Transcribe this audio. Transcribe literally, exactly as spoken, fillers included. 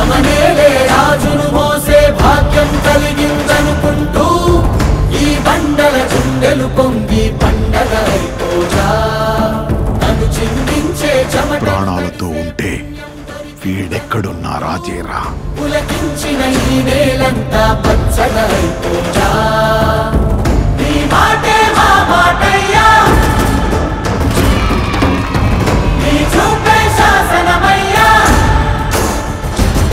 తమనేలే రాజును మోసే భాగ్యం కలిగిందనుకుంటూ ఈ బండల గుండెలు పొంగి పండగ అయిపోజా నన్ను చిందించే చెమట ప్రాణాలతో ఉంటే వీడెక్కడున్నా రాజేరా పులకించిన ఈ నేలంతా పచ్చగా అయిపోజా నీ మాటే